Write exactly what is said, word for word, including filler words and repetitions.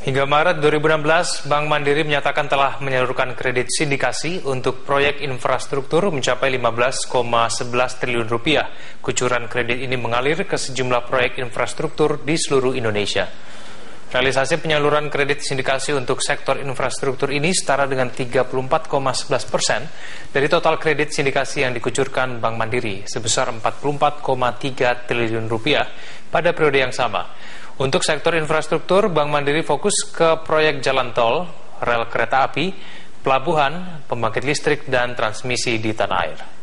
Hingga Maret dua ribu enam belas, Bank Mandiri menyatakan telah menyalurkan kredit sindikasi untuk proyek infrastruktur mencapai lima belas koma sebelas triliun rupiah. Kucuran kredit ini mengalir ke sejumlah proyek infrastruktur di seluruh Indonesia. Realisasi penyaluran kredit sindikasi untuk sektor infrastruktur ini setara dengan tiga puluh empat koma sebelas persen dari total kredit sindikasi yang dikucurkan Bank Mandiri sebesar empat puluh empat koma tiga triliun rupiah pada periode yang sama. Untuk sektor infrastruktur, Bank Mandiri fokus ke proyek jalan tol, rel kereta api, pelabuhan, pembangkit listrik, dan transmisi di tanah air.